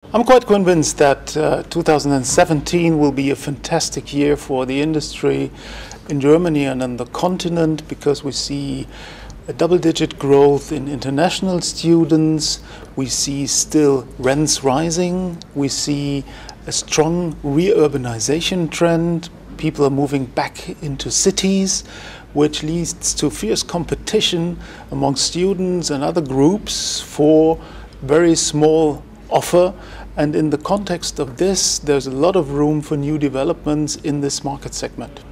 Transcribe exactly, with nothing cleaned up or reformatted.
I'm quite convinced that uh, two thousand seventeen will be a fantastic year for the industry in Germany and on the continent, because we see a double-digit growth in international students. We see still rents rising. We see a strong re-urbanization trend. People are moving back into cities, which leads to fierce competition among students and other groups for very small offer. And in the context of this, there's a lot of room for new developments in this market segment.